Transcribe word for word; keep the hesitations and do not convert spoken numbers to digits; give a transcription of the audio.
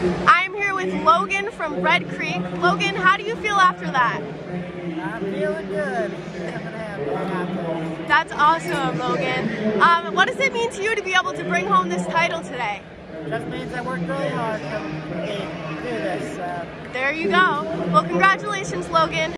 I'm here with Logan from Red Creek. Logan, how do you feel after that? I'm feeling good. That's awesome, Logan. Um, what does it mean to you to be able to bring home this title today? It just means I worked really hard to do this. Uh... There you go. Well, congratulations, Logan.